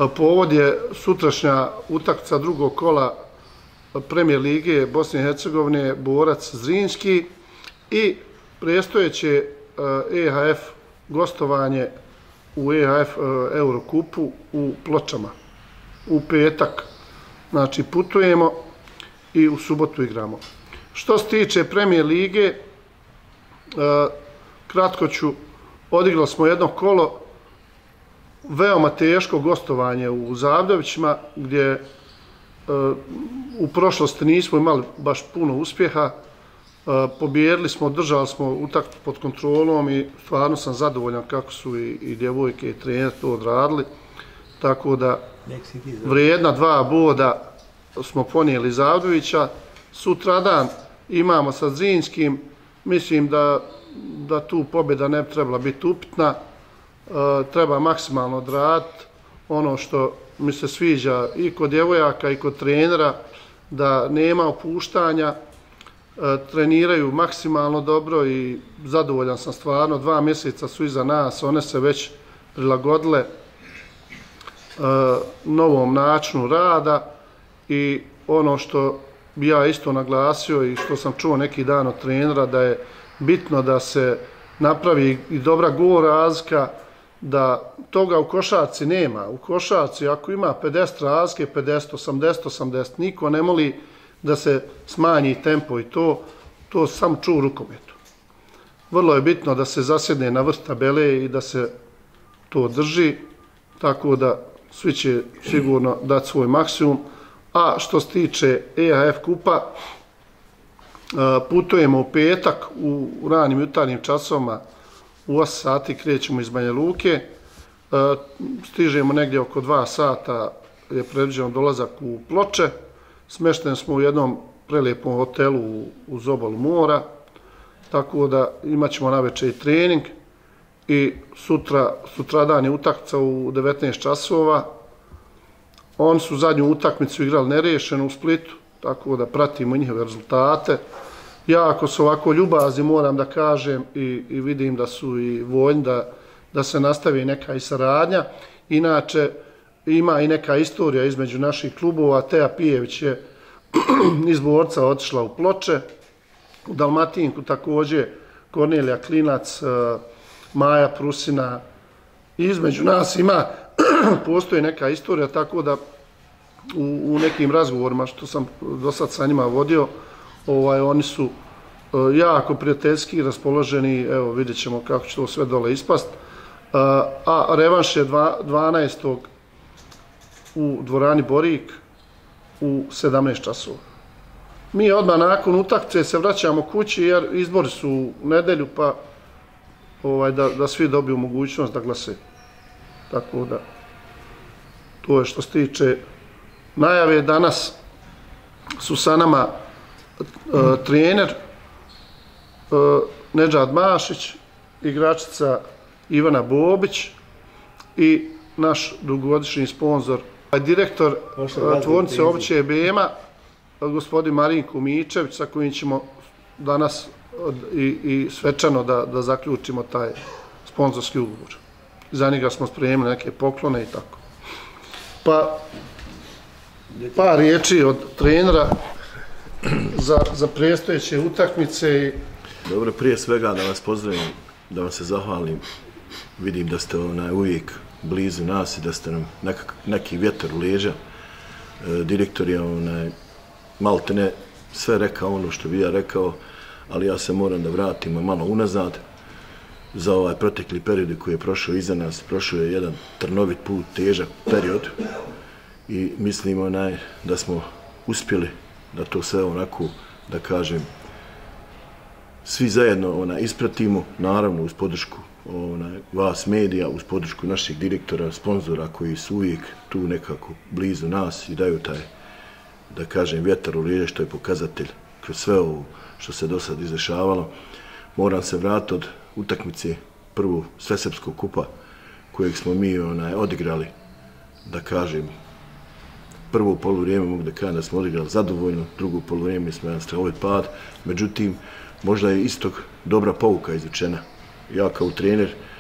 Povod je sutrašnja utakmica drugog kola Premijer lige Bosne i Hercegovine Borac Zrinjski i predstojeće EHF gostovanje u EHF Eurokupu u Pločama. U petak, znači, putujemo i u subotu igramo. Što se tiče Premijer lige, kratko ću, odigrali smo jedno kolo, veoma teško gostovanje u Zavdovićima, gdje u prošlosti nismo imali baš puno uspjeha. Pobijedili smo, držali smo utakmicu pod kontrolom i stvarno sam zadovoljan kako su i djevojke i trener to odradili. Tako da vrijedna 2 boda smo ponijeli Zavdovića. Sutradan imamo sa Zrinjskim, mislim da tu pobjeda ne bi trebala biti upitna. Treba maksimalno odraditi ono što mi se sviđa i kod djevojaka i kod trenera, da nema opuštanja, treniraju maksimalno dobro i zadovoljan sam stvarno. 2 mjeseca su iza nas, one se već prilagodile novom načinu rada i ono što bi ja isto naglasio i što sam čuo neki dan od trenera, da je bitno da se napravi i dobra gol razlika, da toga u košarci nema. U košarci ako ima 50 razlike, 50, 80, niko ne moli da se smanji tempo i to sam čuo u rukometu. Vrlo je bitno da se zasjedne na vrh tabele i da se to drži, tako da svi će sigurno dati svoj maksimum. A što se tiče EHF kupa, putujemo u petak u ranim jutarnjim časovima, u 8 sati krećemo iz Banja Luke, stižemo negdje oko 2 sata je predviđeno dolazak u Ploče, smješteni smo u jednom prelijepom hotelu uz obalu mora, tako da imat ćemo navečer i trening i sutradan je utakmica u 19 časova. Oni su zadnju utakmicu igrali neriješeno u Splitu, tako da pratimo njihove rezultate. Jako su ovako ljubazni, moram da kažem, i vidim da su i voljni da se nastavi neka i saradnja. Inače, ima i neka istorija između naših klubova. Teja Pijević je iz Borca otišla u Ploče, u Dalmatinku također Kornelija Klinac, Maja Prusina. Između nas postoji neka istorija, tako da u nekim razgovorima što sam do sad sa njima vodio, oni su jako prijateljski raspoloženi, evo vidjet ćemo kako će to sve dole ispast. A revanš je 12. u dvorani Borik u 17 časova. Mi odmah nakon utakmice se vraćamo kući jer izbori su u nedjelju, pa da svi dobiju mogućnost da glase. Tako da, to je što se tiče najave. Danas su sa nama trener Nedžad Mašić, igračica Ivana Bobić i naš dugogodišnji sponzor, direktor tvornice obuće BM-a, gospodin Marinko Mičević, sa kojim ćemo danas i svečano da zaključimo taj sponzorski ugovor. Za njega smo spremili neke poklone i tako. Pa, par riječi od trenera za predstojeće utakmice. Dobro, prije svega da vas pozdravim, da vam se zahvalim. Vidim da ste uvijek blizu nas i da ste nam neki vjetar u leđa. Direktor je malte ne sve rekao ono što bi ja rekao, ali ja se moram da vratim malo unazad. Za ovaj protekli period koji je prošao iza nas, prošao je jedan trnovit put, težak period i mislimo da smo uspjeli da to sve onako, da kažem, svi zajedno ispratimo, naravno uz podršku vas medija, uz podršku naših direktora, sponzora koji su uvijek tu nekako blizu nas i daju taj, da kažem, vjetar u leđa, što je pokazatelj kroz sve ovo što se do sad izdešavalo. Moram se vratiti od utakmice prvu Svesrpskog kupa kojeg smo mi odigrali, da kažem, prvo poluvrijeme mogu da kažem da smo odigrali zadovoljno, drugo poluvrijeme smo jedan strahovit pad, međutim, možda je istog dobra pouka izvučena. Ja kao trener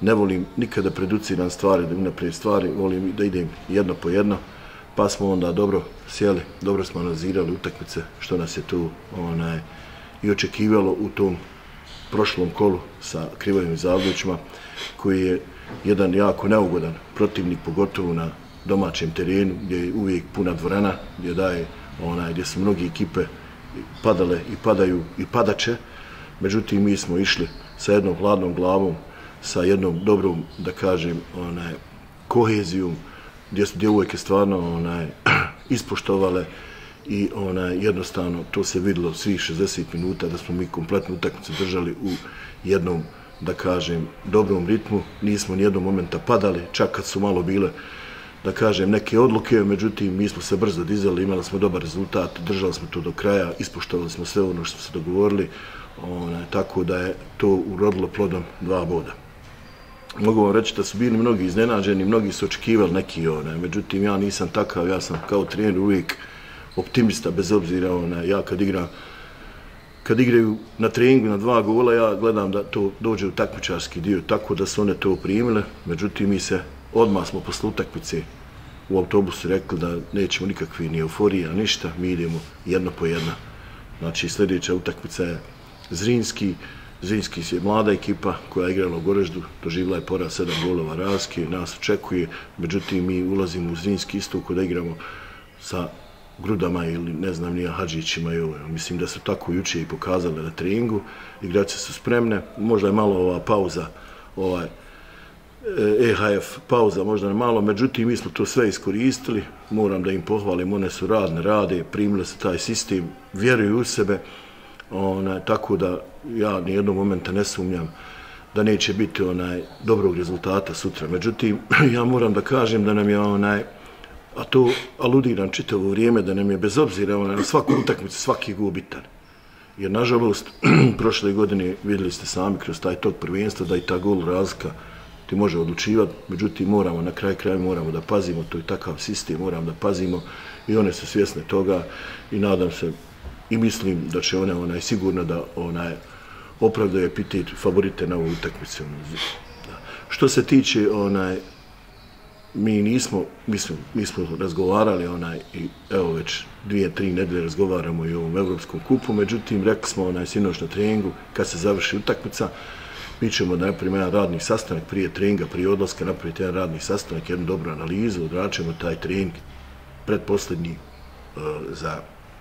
ne volim nikada preduciram stvari, da unaprijed stvari, volim da idem jedno po jedno, pa smo onda dobro sjeli, dobro smo analizirali utakmice, što nas je tu i očekivalo u tom prošlom kolu sa Krivojim Zavljućima, koji je jedan jako neugodan protivnik, pogotovo na domaćem terenu, gdje je uvijek puna dvorana, gdje su mnogi ekipe padale i padaju i padaće. Međutim, mi smo išli sa jednom hladnom glavom, sa jednom dobrom, da kažem, kohezijom, gdje su djevojke stvarno ispoštovale i jednostavno to se vidjelo svih 60 minuta da smo mi kompletnu utakmicu držali u jednom, da kažem, dobrom ritmu. Nismo ni jednog momenta padali, čak kad su malo bile, da kažem, neke odluke, međutim, mi smo se brzo dizali, imali smo dobar rezultat, držali smo to do kraja, ispoštovali smo sve ono što smo se dogovorili, tako da je to urodilo plodom 2 boda. Mogu vam reći da su bili mnogi iznenađeni, mnogi su očekivali neki, međutim, ja nisam takav, ja sam kao trener uvijek optimista, bez obzira, ja kad igraju na treningu na 2 gola, ja gledam da to dođe u takmičarski dio, tako da su one to primile, međutim, mi se odmah smo posle utakmice u autobusu rekli da nećemo nikakve ni euforija, ništa, mi idemo jedno po jedno. Znači, sljedeća utakmica je Zrinski. Zrinski je mlada ekipa koja je igrala u Goreždu, doživjela je poraz 7 golova razlike, nas očekuje, međutim, mi ulazimo u Zrinski isto kada igramo sa Grudama ili ne znam nija Hadžićima i ovo. Mislim da su tako juče i pokazali na treningu, igrače su spremne, možda je malo ova pauza, EHF pauza možda je malo, međutim mi smo to sve iskoristili, moram da im pohvalim, one su rade, primile se taj sistem, vjeruju u sebe, tako da ja nijednog momenta ne sumnjam da neće biti dobrog rezultata sutra. Međutim, ja moram da kažem da nam je a to aludiram čitavo vrijeme, da nam je bez obzira na svaku utakmicu svaki gol bitan. Jer nažalost, prošle godine vidjeli ste sami kroz taj tok prvenstva da i ta gol razlika ti može odlučivati, međutim moramo na kraju moramo da pazimo, to je takav sistem, moramo da pazimo i one su svjesne toga i nadam se i mislim da će one sigurno da opravdaju epitet favorite na ovu utakmicu. Što se tiče mi smo razgovarali i evo već 2-3 nedelje razgovaramo i o ovom Evropskom kupu, međutim rekli smo sinoć na treningu kad se završi utakmica mi ćemo da napravimo jedan radni sastanak prije treninga, prije odlaska napraviti jedan radni sastanak, jednu dobru analizu, odradit ćemo taj trening pretposljednji za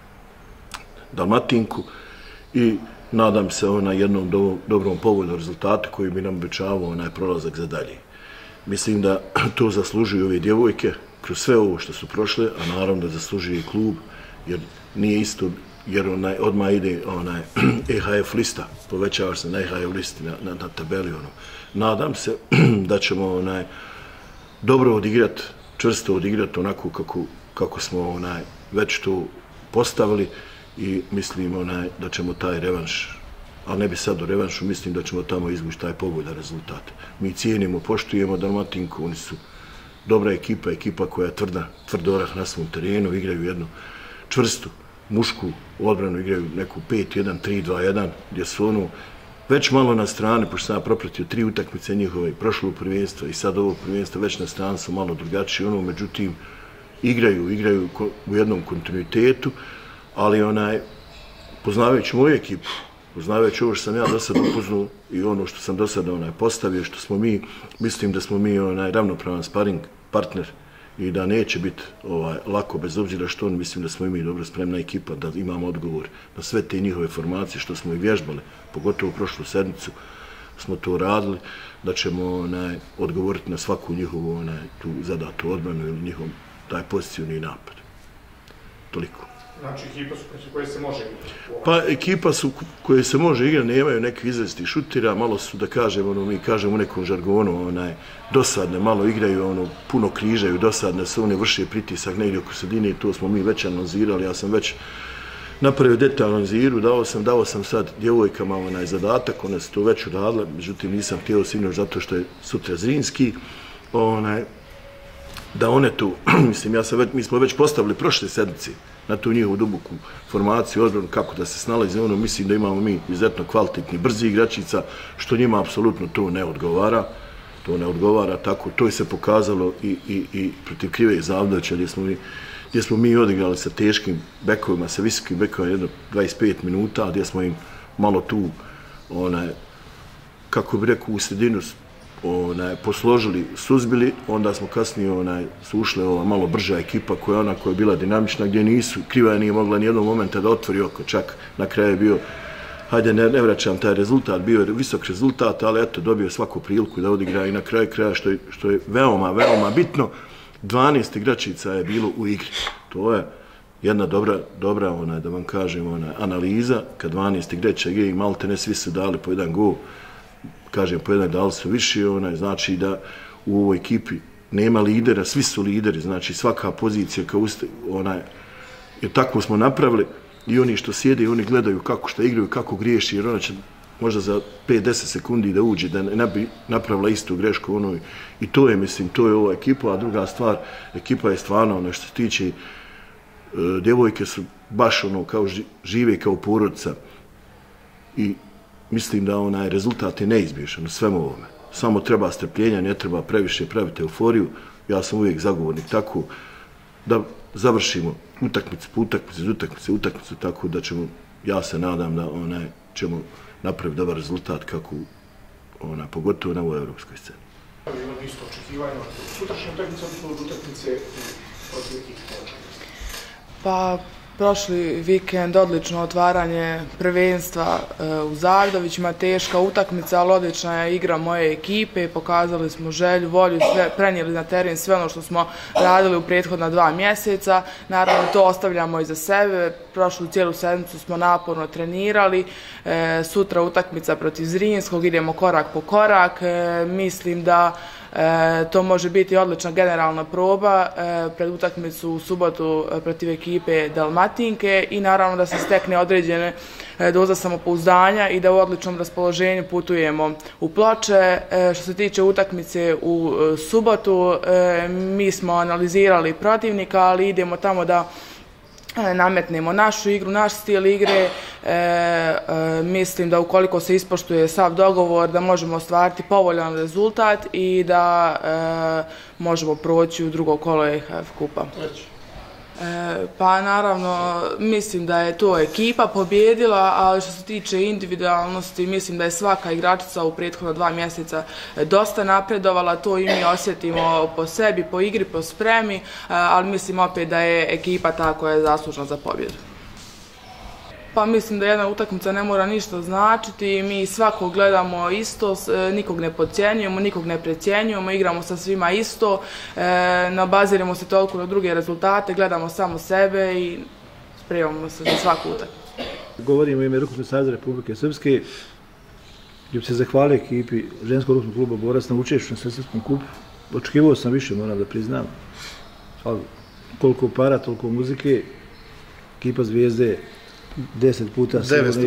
Dalmatinku i nadam se jednom dobrom povoljnom rezultatu koji bi nam obećavao prolazak za dalje. Mislim da to zaslužuju ove djevojke kroz sve ovo što su prošle, a naravno da zaslužuje i klub, jer nije isto, jer odmah ide EHF lista, povećava se na EHF listi, na tabeli. Nadam se da ćemo dobro odigrati, čvrsto odigrati onako kako smo već to postavili i mislim da ćemo taj revanš, ali ne bi sad o revanšu, mislim da ćemo tamo izvući taj pogodan rezultat. Mi cijenimo, poštujemo Dalmatinku, oni su dobra ekipa koja je tvrd orah na svom terenu, igraju jednu čvrstu, mušku odbranu, igraju neku 5-1, 3-2-1, gdje su već malo na strani, pošto sam ja propratio 3 utakmice njihove, prošlo prvenstvo i sad ovo prvenstvo, već na strani su malo drugačiji, međutim, igraju u jednom kontinuitetu, ali poznavajući moju ekipu, poznavajući ovo što sam ja do sada upoznao i ono što sam do sada postavio, što smo mi, mislim da smo mi ravnopravan sparing partner i da neće biti lako, bez obzira što mislim da smo i mi dobro spremna ekipa, da imamo odgovor na sve te njihove formacije što smo i vježbali, pogotovo prošlu sedmicu smo to radili, da ćemo odgovoriti na svaku njihovu tu zadatu odbranu ili njihov taj pozicijni napad. Toliko. Znači, ekipa su koje se može igrati? Pa, ekipa su koje se može igrati, nemaju nekih izvesti šutira, malo su, da kažemo, mi kažemo u nekom žargonu, dosadne, malo igraju, puno križaju, dosadne su, one vrše pritisak negdje oko sredine i to smo mi već analizirali, ja sam već napravio detaljnu analizu, dao sam sad djevojkama zadatak, one su to već uradile, međutim nisam htio sinoć zato što je sutra Zrinski, da one tu, mislim, mi smo već postavili prošle sedmice na tu njihovu duboku formaciju, odbranu, kako da se snalazi, mislim da imamo mi izuzetno kvalitetni, brzi igračica, što njima apsolutno to ne odgovara. to ne odgovara tako. To je se pokazalo i protiv Krive Zavdoća, gdje smo mi odigrali sa teškim bekovima, sa visokim bekovima jedno 25 minuta, gdje smo im malo tu, kako bi rekao, u sredinu posložili, suzbili, onda smo kasnije su ušle ova malo brža ekipa koja je bila dinamična, gdje Kriva nije mogla ni jednog momenta da otvori oko, čak na kraju je bio, hajde ne vraćam taj rezultat, bio je visok rezultat, ali eto, dobio svaku priliku da odigra i na kraju kraja, što je veoma, veoma bitno, 12 igračica je bilo u igri. To je jedna dobra da vam kažem, analiza, kad 12 igrača igre i malte ne svi su dali po jedan gol, kažem po jedan dali su više, znači da u ovoj ekipi nema lidera, svi su lideri, znači svaka pozicija kao jer tako smo napravili i oni što sjede i oni gledaju kako što igraju, kako griješi, jer ona će možda za 5-10 sekundi da uđe, da ne bi napravila istu grešku i to je, mislim, to je ova ekipa, a druga stvar, ekipa je stvarno, što se tiče, djevojke su baš kao žive kao porodica i mislim da rezultat je neizbješan u svemu ovome. Samo treba strpljenja, ne treba previše praviti euforiju. Ja sam uvijek zagovornik tako da završimo utakmicu po utakmicu, tako da ćemo, ja se nadam da ćemo napraviti dobar rezultat kako pogotovo na ovoj evropskoj sceni. Imate isto očekivanje od sutrašnje utakmice, od utakmice protiv ekipe? Pa, prošli vikend odlično otvaranje prvenstva u Zavidovićima, teška utakmica, ali odlična je igra moje ekipe, pokazali smo želju, volju, prenijeli na teren sve ono što smo radili u prethodna 2 mjeseca, naravno to ostavljamo iza sebe, prošlu cijelu sedmicu smo naporno trenirali, sutra utakmica protiv Zrinskog, idemo korak po korak, mislim da to može biti odlična generalna proba pred utakmicu u subotu protiv ekipe Dalmatinke i naravno da se stekne određene doza samopouzdanja i da u odličnom raspoloženju putujemo u Ploče. Što se tiče utakmice u subotu, mi smo analizirali protivnika, ali idemo tamo da nametnemo našu igru, naš stil igre. Mislim da ukoliko se ispoštuje sav dogovor da možemo ostvariti povoljan rezultat i da možemo proći u drugo kolo EHF kupa. Pa naravno mislim da je to ekipa pobjedila, ali što se tiče individualnosti mislim da je svaka igračica u prethodna 2 mjeseca dosta napredovala, to i mi osjetimo po sebi, po igri, po spremi, ali mislim opet da je ekipa ta koja je zaslužna za pobjedu. Pa mislim da jedna utakmica ne mora ništa značiti, mi svakog gledamo isto, nikog ne podcjenjujemo, nikog ne precjenjujemo, igramo sa svima isto, ne obaziremo se toliko na druge rezultate, gledamo samo sebe i spremamo se za svaku utakmicu. Govorim u ime Rukometnog saveza Republike Srpske, gdje bi se zahvalio ekipi ženskog rukometnog kluba Borac na učešću na Svjetskom kupu. Očekivao sam više, moram da priznam, ali koliko para, toliko muzike, ekipa Zvijezde 10 puta sigurno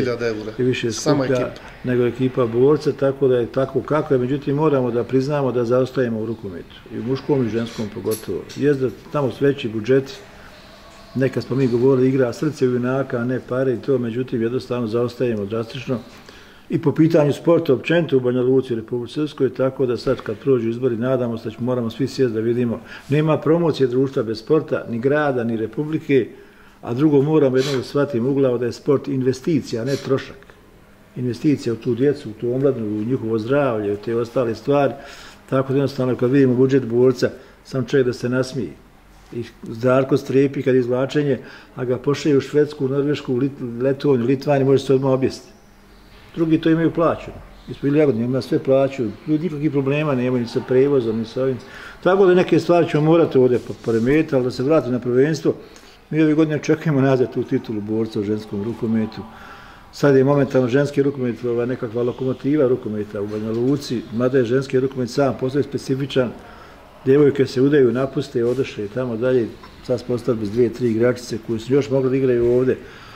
i više skuplja nego ekipa Borca, tako da je tako kako je. Međutim, moramo da priznamo da zaostajemo u rukometu, i u muškom i ženskom pogotovo. Jest da tamo su veći budžeti, nekad smo mi govorili igra srce junaka, a ne pare i to, međutim, jednostavno zaostajemo drastično. I po pitanju sporta općenito u Banja Luci i Republici Srpskoj, tako da sad kad prođu izbori nadamo se da moramo svi sjesti da vidimo. Nema promocije društva bez sporta, ni grada, ni republike, a drugo moramo jednog shvatiti uglao da je sport investicija, a ne trošak. Investicija u tu djecu, u tu omladinu, u njihovo zdravlje, u te ostale stvari. Tako da jednostavno kad vidimo budžet Borca, sam čovjek da se nasmije. I Zdarko strepi kad izvlačenje, a ga pošalje u Švedsku, Norvešku, Letovnju, Litvaniju, može se odmah objesti. Drugi to imaju plaću. Mi smo bili jagodni, ima sve plaću, nikakvih problema nemaju ni sa prevozom, ni sa ovim. Tako da neke stvari ćemo morati ovdje poremetiti, ali da se vrati na prvenstvo. Mi ove godine očekujemo nazad tu titulu Borca u ženskom rukometu. Sad je momentalno ženski rukomet nekakva lokomotiva rukometa u Banja Luci, mada je ženski rukomet sam postoji specifičan. Djevojke se udaju, napuste, odošle i tamo dalje. Sad smo ostali bez 2-3 igračice koji su još mogli da igraju ovdje.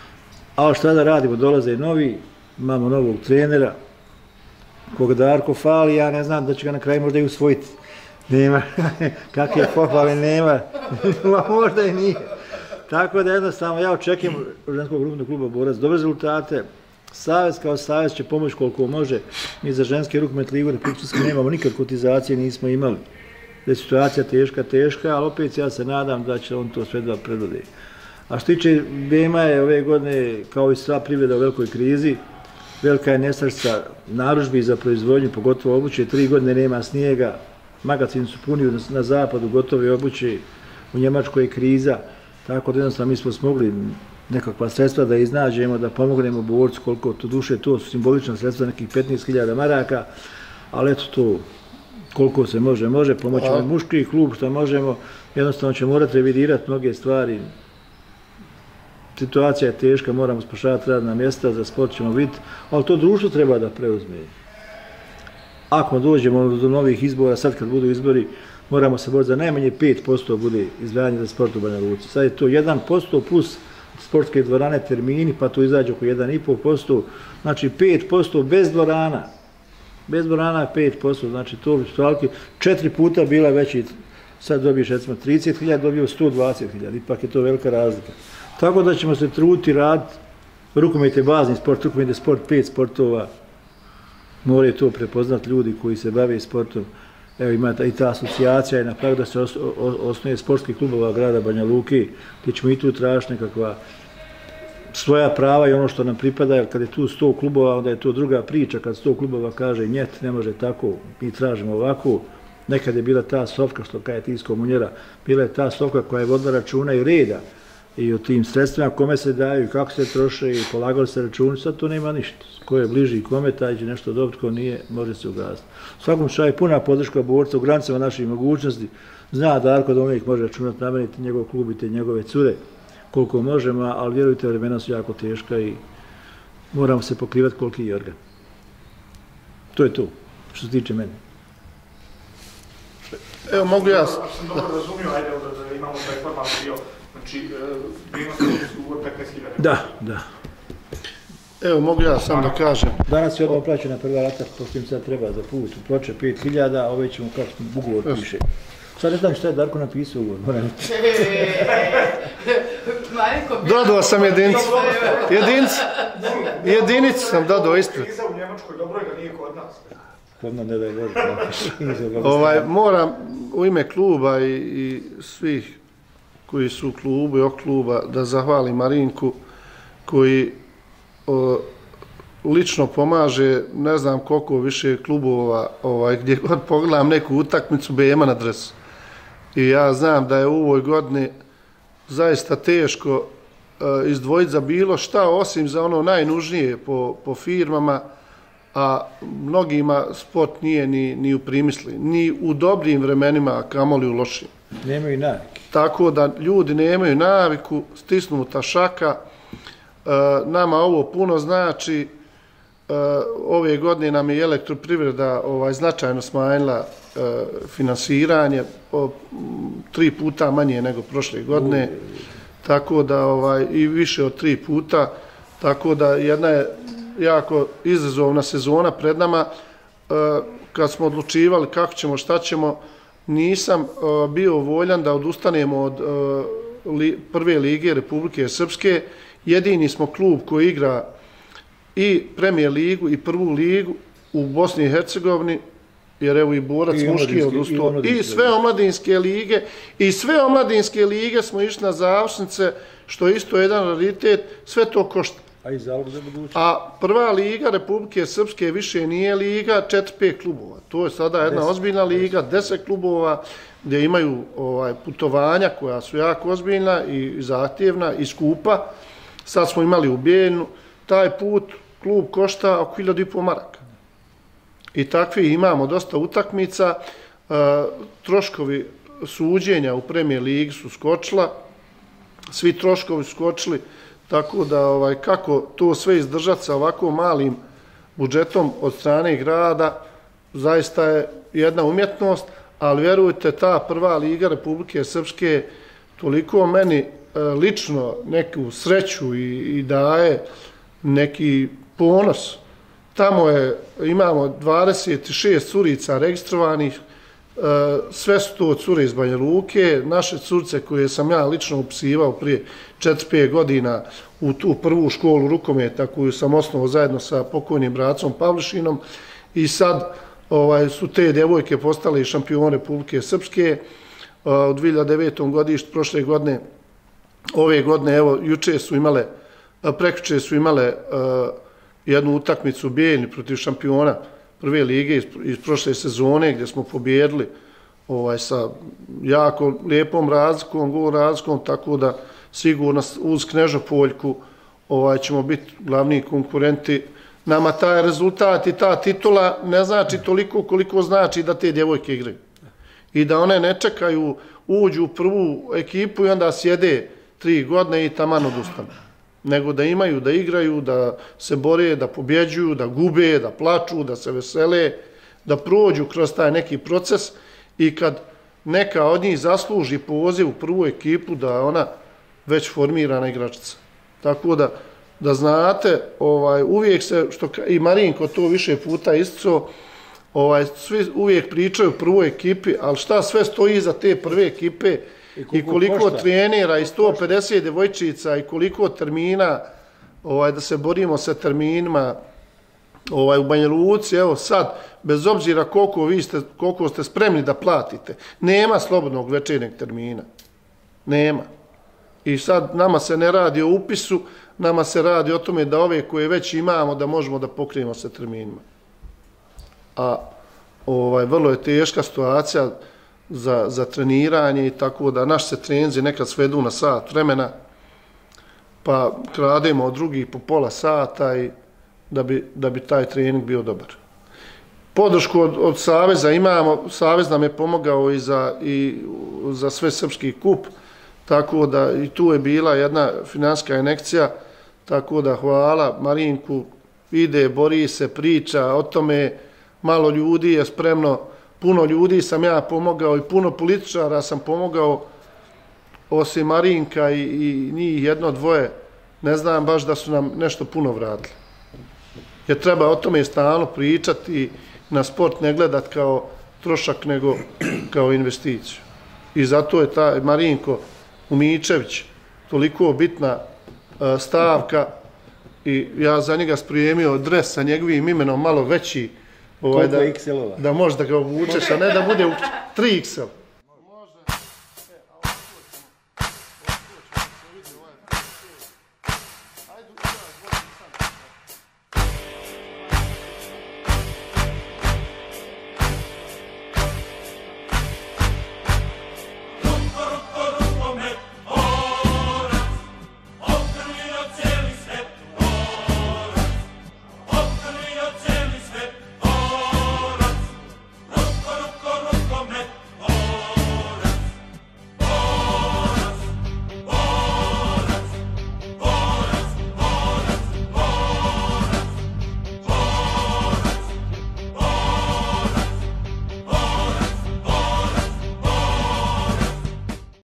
A šta da radimo, dolaze i novi, imamo novog trenera, koga Darko fali, ja ne znam da će ga na kraju možda i usvojiti. Nema, kakve pohvale nema, možda i nije. Tako da jednostavno ja očekujem od ženskog rukometnog kluba Borac dobre rezultate, Savez kao savez će pomoći koliko može. Mi za ženski rukomet ligu Republike nemamo nikad kotizacije, nismo imali. Da je situacija teška, ali opet ja se nadam da će on to sve da predvode. A što tiče BMA je ove godine, kao i sva privreda u velikoj krizi, velika je nestašica narudžbi za proizvodnju, pogotovo obuće, 3 godine nema snijega, magazini su puni na zapadu, gotove obuće, u Njemačkoj je kriza, tako da jednostavno mi smo smogli nekakva sredstva da iznađemo, da pomognemo borcu, koliko to duše, to su simbolična sredstva, nekih 15.000 maraka, ali eto to, koliko se može pomoći muški klub, što možemo, jednostavno će morati revidirati mnoge stvari. Situacija je teška, moramo spašavati radna mjesta, za sport ćemo vidjeti, ali to društvo treba da preuzme. Ako dođemo do novih izbora, sad kad budu izbori, moramo se boriti za najmanje 5% bude izdvajanje za sport u Banja Luci. Sad je to 1% plus sportske dvorane, termini, pa to izađe oko 1,5%, znači 5% bez dvorana. Bez dvorana 5%, znači to bi stvalki 4 puta bila veći, sad dobiješ recimo 30.000, dobio 120.000, ipak je to velika razlika. Tako da ćemo se truditi raditi, rukomet je bazni sport, rukomet je sport 5 sportova, moraju to prepoznati ljudi koji se bave sportom. Evo ima i ta asocijacija je napravila da se osnuje sportski klubova grada Banja Luke, gdje ćemo i tu tražiti nekakva svoja prava i ono što nam pripada, jer kad je tu 100 klubova, onda je to druga priča, kad 100 klubova kaže njet, ne može tako, mi tražimo ovako. Nekad je bila ta Sofka, što kaže Tisko Munjera, bila je ta Sofka koja je vodila računa i reda i o tim sredstvima kome se daju, kako se troše i polagali se računi, sad to nema ništa. Ko je bliži kome, taj će nešto dobiti, ko nije, može se ugasiti. U svakom slučaju puna podrška borca u granicama naših mogućnosti. Zna Darko da uvijek može računati na meni, njegov klub i te njegove cure, koliko možemo, ali vjerujte, vremena su jako teška i moramo se pokrivati koliki je organ. To je to, što se tiče mene. Evo, mogu ja... Ako sam dobro razumio, ajde da imamo taj formalni dio, znači, prinos je ugovor 15.000. Da. Evo, mogu ja sam da kažem. Danas je odmah plaćena prva rata, pošto im sad treba za put u Ploče 5.000, a ove ćemo kako ugovor piše. Sad ne znam šta je Darko napisao ugovor, moram reći. Dodao sam jedinicu. Jedinicu sam dodao ispred. Kriza u Njemačkoj, dobro je da nije kod nas. Kod nam ne da je Bože. Moram u ime kluba i svih koji su u klubu i ok kluba da zahvalim Marinku koji lično pomaže, ne znam koliko više klubova, gdje god pogledam neku utakmicu BM-a na dresu. I ja znam da je u ovoj godini zaista teško izdvojiti za bilo šta, osim za ono najnužnije po firmama, a mnogima sport nije ni u primisli, ni u dobrim vremenima, a kamoli u lošim. Nemaju navike. Tako da ljudi nemaju naviku, stisnuta šaka, nama ovo puno znači. Ove godine nam je elektroprivreda značajno smanjila finansiranje, 3 puta manje nego prošle godine, tako da i više od 3 puta, tako da jedna je jako izazovna sezona pred nama. Kad smo odlučivali kako ćemo, šta ćemo, nisam bio voljan da odustanemo od prve lige Republike Srpske. Jedini smo klub koji igra i premijer ligu i prvu ligu u Bosni i Hercegovini, jer evo i Borac muški je odustao. I sve omladinske lige smo išli na završnice, što je isto jedan raritet, sve to košta. A prva liga Republike Srpske više nije liga, 4-5 klubova. To je sada jedna ozbiljna liga, 10 klubova gdje imaju putovanja koja su jako ozbiljna i zahtjevna i skupa. Sad smo imali u Bijeljnu, taj put klub košta oko 1.500 maraka. I takvi imamo dosta utakmica, troškovi suđenja u premijer ligi su skočila, svi troškovi su skočili, tako da kako to sve izdržati sa ovako malim budžetom od strane grada, zaista je jedna umjetnost, ali vjerujte, ta prva liga Republike Srpske toliko meni lično neku sreću i daje neki ponos. Tamo imamo 26 curica registrovanih, sve su to cure iz Banja Luke, naše curce koje sam ja lično upisivao prije 4-5 godina u tu prvu školu rukometa koju sam osnovao zajedno sa pokojnim bracom Pavlišinom i sad su te djevojke postale i šampion Republike Srpske u 2009. godištu, prošle godine, ove godine, evo, prekjuče su imale jednu utakmicu u Bijeljni protiv šampiona prve lige iz prošle sezone gdje smo pobjedili sa jako lijepom razlikom, gol razlikom, tako da sigurno uz Knežopoljku ćemo biti glavni konkurenti. Nama taj rezultat i ta titula ne znači toliko koliko znači da te djevojke igraju. I da one ne čekaju, uđu u prvu ekipu i onda sjede 3 godine i taman odustanu. Nego da imaju, da igraju, da se bore, da pobjeđuju, da gube, da plaču, da se vesele, da prođu kroz taj neki proces i kad neka od njih zasluži poziv u prvu ekipu da ona već formirana igračica. Tako da znate, uvijek se, što i Marinko to više puta isticao, svi uvijek pričaju o prvoj ekipi, ali šta sve stoji iza te prve ekipe i koliko trenera i 150 djevojčica i koliko termina, da se borimo sa terminima u Banja Luci, evo sad, bez obzira koliko ste spremni da platite, nema slobodnog večernjeg termina. Nema. I sad nama se ne radi o upisu, nama se radi o tome da ove koje već imamo da možemo da pokrijemo sa terminima. A vrlo je teška situacija za treniranje i tako da naši se treninzi nekad svedu na sat vremena, pa krademo od drugih po pola sata i da bi taj trening bio dobar. Podršku od Saveza imamo, Savez nam je pomogao i za sve srpski kup, tako da i tu je bila jedna finansijska injekcija, tako da hvala Marinku, ide, bori se, priča o tome, malo ljudi je spremno, puno ljudi sam ja pomogao i puno političara sam pomogao, osim Marinka i njih jedno, dvoje, ne znam baš da su nam nešto puno vratili. Jer treba o tome stalno pričati i na sport ne gledat kao trošak, nego kao investiciju. I zato je taj Marinko Umičević toliko bitna stavka i ja za njega spremio dres sa njegovim imenom malo veći, da možeš da ga obučeš, a ne da bude 3XL.